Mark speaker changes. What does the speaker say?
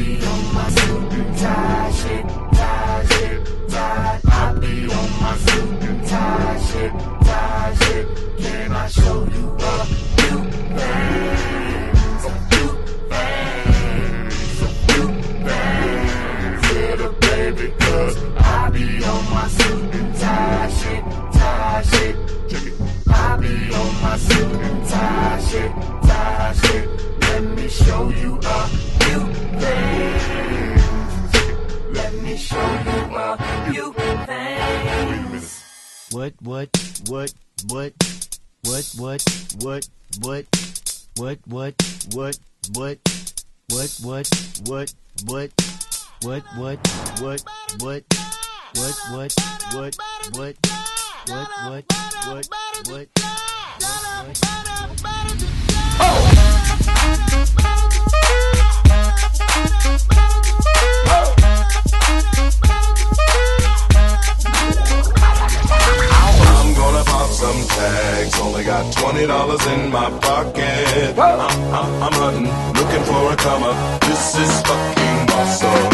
Speaker 1: be on my suit and tie shit, tie shit, tie. I be on my suit and tie shit, tie shit. Can I show you a few things? A few things, a few things, little baby, 'cause I be on my suit and tie shit, tie shit. Check it. I be on my suit and tie shit, tie shit. Let me show you a few things. Let me show you a few things.
Speaker 2: What, what, what, what, what, what, what, what, what, what, what, what, what, what, what, what, what, what, what, what,
Speaker 3: I'm gonna pop some tags. Only got $20 in my pocket. I'm hunting, looking for a come up. This is fucking awesome.